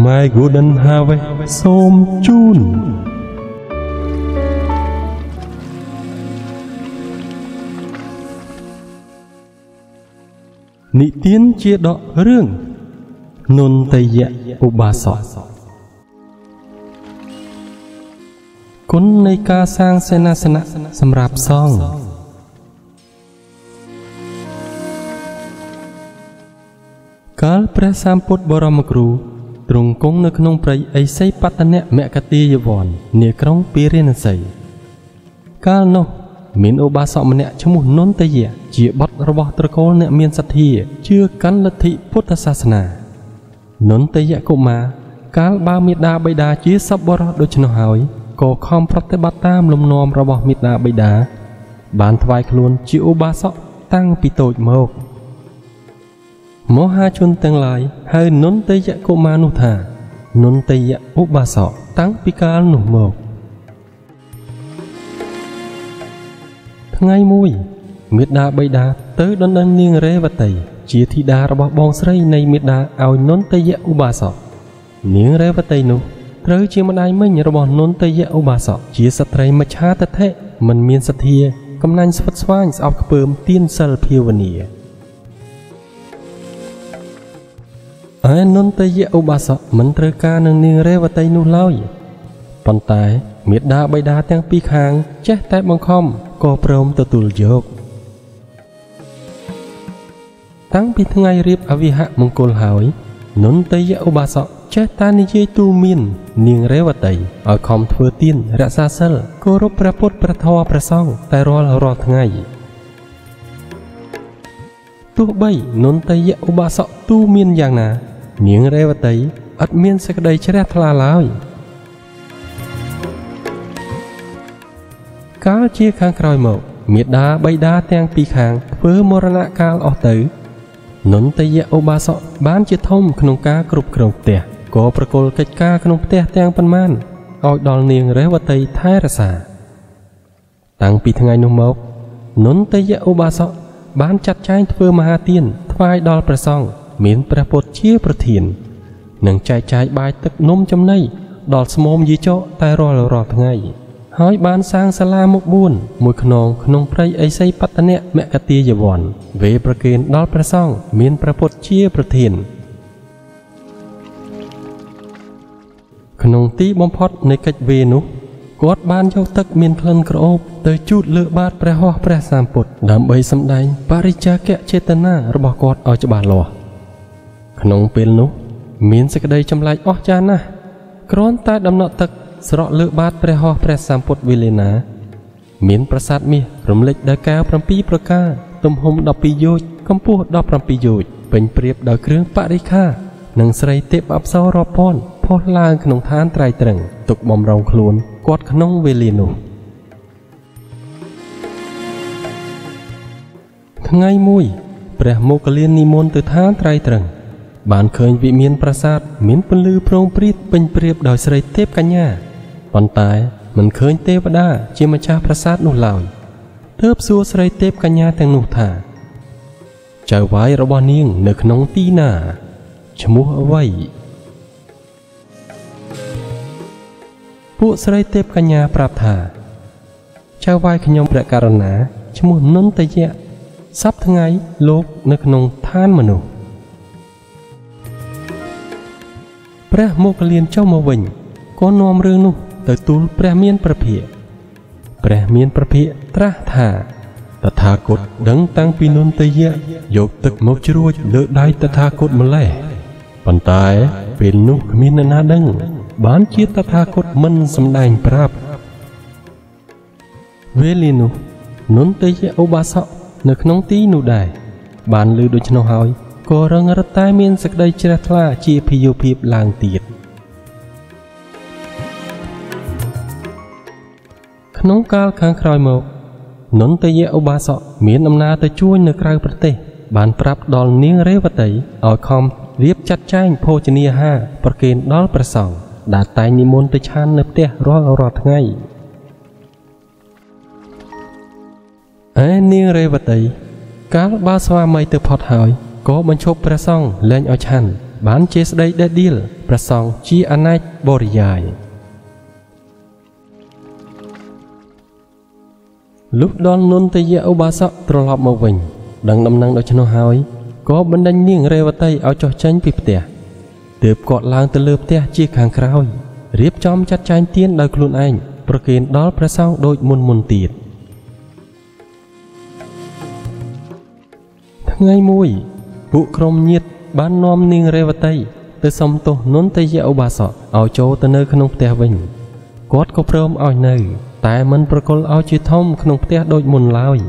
My Golden Harvest សូមជូននិទានជាដករឿងនន្តយៈឧបាសកគុណនៃការសាងសេនាសនៈសម្រាប់សង្ឃកាលព្រះសម្ពុទ្ធបរមគ្រូទ្រង់គង់នៅក្នុងព្រៃឥសីបត្តនៈមគតិយវ័ននាក្រុងពារាណសីកាលនោះមានឧបាសកម្នាក់ឈ្មោះនន្តយៈជាបុត្ររបស់ត្រកូលអ្នកមានសទ្ធាជឿកាន់លទ្ធិពុទ្ធសាសនានន្តយៈកុមារកាលបើមេដាបិតាជាសប្បុរសដូច្នោះហើយក៏ខំប្រតិបត្តិតាមលំនាំរបស់មេដាបិតាបានថ្វាយខ្លួនជាឧបាសកតាំងពីតូចមកមហាជនទាំងឡាយហៅនន្តយៈកុមារនោះថានន្តយៈឧបាសកតាំងពីកាលនោះមកថ្ងៃមួយមេដាបិតាទៅដណ្ដឹងនាងរេវតីជាធីតារបស់បងស្រីនៃមេដាឲ្យនន្តយៈឧបាសកនាងរេវតីនោះត្រូវជាម្ដាយមិញរបស់នន្តយៈឧបាសកជាស្ត្រីមច្ឆាទិដ្ឋិមិនមានសទ្ធាកំណាញ់ស្វិតស្វាញស្អប់ខ្ពើមទានសិលភាវនាឯនន្តយៈឧបាសកមិនត្រូវការនឹងនាងរេវតីនោះឡើយប៉ុន្តែមេដាបិតាទាំងពីរខាងចេះតែបង្ខំក៏ព្រមទទួលយកតាំងពីថ្ងៃរៀបអវិហៈមង្គលហើយនន្តយៈឧបាសកចេះតែនិយាយទូមាននាងរេវតីឲ្យខំធ្វើទានរក្សាសិលគោរពព្រះពុទ្ធព្រះធម៌ព្រះសង្ឃតែរាល់ថ្ងៃទោះបីនន្តយៈឧបាសកទូមានយ៉ាងណានាងរេវតីអត់មានសេចក្តីជ្រះថ្លាឡើយកាលជាខាងក្រោយមកមេដាបិតាទាំងពីរខាងធ្វើមរណកាលអស់ទៅនន្តយៈឧបាសកបានជាធំក្នុងការគ្រប់គ្រងផ្ទះក៏ប្រគល់កិច្ចការក្នុងផ្ទះទាំងប៉ុន្មានឲ្យដល់នាងរេវតីថែរក្សាតាំងពីថ្ងៃនោះមកនន្តយៈឧបាសកបានចាត់ចែងធ្វើមហាទានថ្វាយដល់ព្រះសង្ឃមានព្រះពុទ្ធជាប្រធាននិងចែកចាយបាយទឹកនំចំណីដល់ស្មមយីចកតែរាល់ថ្ងៃហើយបានសាងសាលាមុខ4មួយខ្នងក្នុងព្រៃឥសីបត្តនៈមគតិយវ័នវេប្រគេនដល់ព្រះសង្ឃមានព្រះពុទ្ធជាប្រធានក្នុងទីបំផុតនៃកិច្ចវេនោះគាត់បានយកទឹកមានក្លិនក្រអូបទៅជូតលើបាតព្រះហស្ថព្រះសម្ពុទ្ធដើម្បីសម្ដែងបរិច្ចាគចេតនារបស់គាត់ឲ្យច្បាស់លាស់ក្នុងពេលនោះមានសេចក្តីចម្លែកអស្ចារ្យណាស់គ្រាន់តែដំណក់ទឹកស្រក់លើបាតព្រះហស្ថព្រះសម្ពុទ្ធវេលាណាមានប្រាសាទមាសរំលេចដោយកែវ7ប្រការទំហំ12យោជន៍កម្ពស់17យោជន៍ពេញព្រាបដោយគ្រឿងបរិក្ខារនិងស្រីទេពអប្សររាប់ពាន់ផុសឡើងក្នុងឋានត្រៃត្រឹងទុកបំរុងខ្លួនគាត់ក្នុងវេលានោះថ្ងៃមួយព្រះមោគលាននិមន្តទៅឋានត្រៃត្រឹងបានឃើញវិមានប្រាសាទមានពន្លឺប្រងព្រាតពេញព្រាបដោយស្រីទេពកញ្ញាប៉ុន្តែមិនឃើញទេវតាជាម្ចាស់ប្រាសាទនោះឡើយទើបសួរស្រីទេពកញ្ញាទាំងនោះថាចៅវាយរបស់នាងនៅក្នុងទីណាឈ្មោះអ្វីពួកស្រីទេពកញ្ញាប្រាប់ថាចៅវាយខ្ញុំព្រះករុណាឈ្មោះនន្តយៈសប្តាហ៍ថ្ងៃលោកនៅក្នុងឋានមនុស្សព្រះមោគលានចុះមកវិញក៏នាំរឿងនោះទៅទូលព្រះមានព្រះភិក្ខព្រះមានព្រះភិក្ខត្រាស់ថាតថាគតដឹងតាំងពីនន្តយៈយកទឹកមកជ្រួចលើដៃតថាគតម្លេះប៉ុន្តែពេលនោះគ្មានអ្នកណាដឹងបានជាតថាគតមិនសម្ដែងប្រាប់វេលានោះនន្តយៈឧបាសកនៅក្នុងទីនោះដែរបានឮដូច្នោះហើយក៏រឹងរឹតតែមានសេចក្តីជ្រះថ្លាជាភយោភាពឡើងទៀតក្នុងកាលខាងក្រោយមកនន្តយៈឧបាសកមានដំណើរទៅជួញនៅក្រៅប្រទេសបានប្រាប់ដល់នាងរេវតីឲ្យខំរៀបចាត់ចែងភោជនាហារប្រគេនដល់ព្រះសង្ឃដែលតែងនិមន្តទៅឆាននៅផ្ទះរាល់ថ្ងៃឯនាងរេវតីកាលបើស្វាមីទៅផុតហើយក៏បញ្ឈប់ព្រះសង្ឃលែងឲ្យឆាន់បានជាស្ដីដេដៀលព្រះសង្ឃជាអនេកបរិយាយលុះដល់នន្ទយៈឧបាសកត្រឡប់មកវិញដឹងដំណឹងដូច្នោះហើយក៏បណ្ដេញនាងរេវតីឲ្យចុះចេញពីផ្ទះទើបគាត់ឡើងទៅលើផ្ទះជាខាងក្រោយរៀបចំចាត់ចែងទានដោយខ្លួនឯងប្រគេនដល់ព្រះសង្ឃដូចមុនទៀតថ្ងៃមួយពួកក្រុមញាតិបាននាំនាងរេវតីទៅសុំទោសនន្ទយៈឧបាសកឲ្យចូលទៅនៅក្នុងផ្ទះវិញគាត់ក៏ព្រមឲ្យនៅតែមិនប្រគល់ឲ្យជាធំក្នុងផ្ទះដូចមុនឡើយ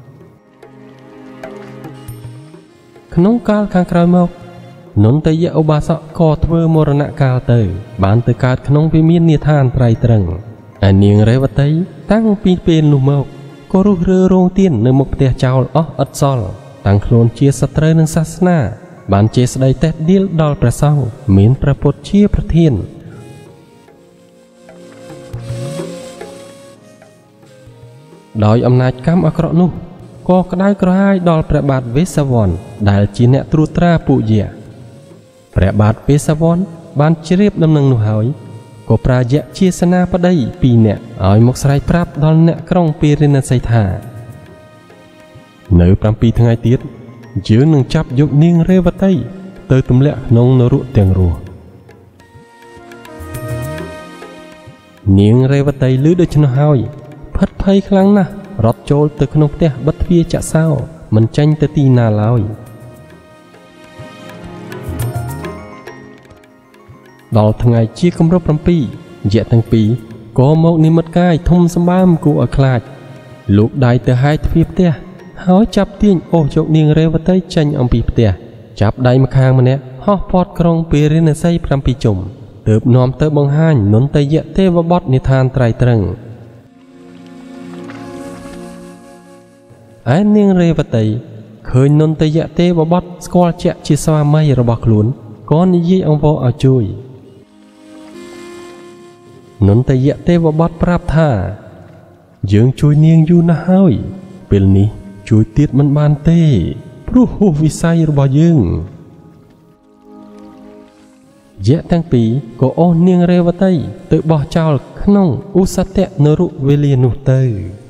ក្នុងកាលខាងក្រោយមកនន្ទយៈឧបាសកក៏ធ្វើមរណកាលទៅបានទៅកើតក្នុងវិមាននាឋានត្រៃត្រឹងឯនាងរេវតីតាំងពីពេលនោះមកក៏រុះរើរោងទាននៅមុខផ្ទះចោលអស់ឥតសល់តាំងខ្លួនជាសត្រូវនឹងសាសនាបានជាស្ដីតេះដៀលដល់ព្រះសង្ឃមានព្រះពុទ្ធជាប្រធានដោយអំណាចកម្មអាក្រក់នោះក៏ក្តៅក្រហាយដល់ព្រះបាទវេស្សវណ្ណដែលជាអ្នកត្រួតត្រាពួកយៈព្រះបាទវេស្សវណ្ណបានជ្រាបដំណឹងនោះហើយក៏ប្រាយៈជាសេនាបតី2នាក់ឲ្យមកស្រែកប្រាប់ដល់អ្នកក្រុងពារាណសីថានៅ7ថ្ងៃទៀតយើងនឹងចាប់យកនាងរេវតីទៅទម្លាក់ក្នុងនរកទាំងរស់នាងរេវតីឮដូច្នោះហើយផិតភ័យខ្លាំងណាស់រត់ចូលទៅក្នុងផ្ទះបិទទ្វារចាក់សោមិនចេញទៅទីណាឡើយដល់ថ្ងៃជាគម្រប់7យៈទាំងពីរក៏មកនិមិត្តកាយធំសម្បើមគួរឲ្យខ្លាចលោកដៃទៅហែកទ្វារផ្ទះហើយចាប់ទាញអូសយកនាងរេវតីចេញអំពីផ្ទះចាប់ដៃម្ខាងម្នាក់ហោះព័ទ្ធក្រុងពារាណសី7ជុំទើបនាំទៅបង្ហាញនន្ទយៈទេវបុត្រនិឋានត្រៃត្រឹងឯនាងរេវតីឃើញនន្ទយៈទេវបុត្រស្គាល់ជាក់ជាស្វាមីរបស់ខ្លួនក៏និយាយអង្វរឲ្យជួយនន្ទយៈទេវបុត្រប្រាប់ថាយើងជួយនាងយូរណាស់ហើយពេលនេះជួយទៀតមិនបានទេព្រោះហួសវិស័យរបស់យើងយៈទាំងពីរក៏អូសនាងរេវតីទៅបោះចោលក្នុងឧសតៈនរុវេលានោះទៅ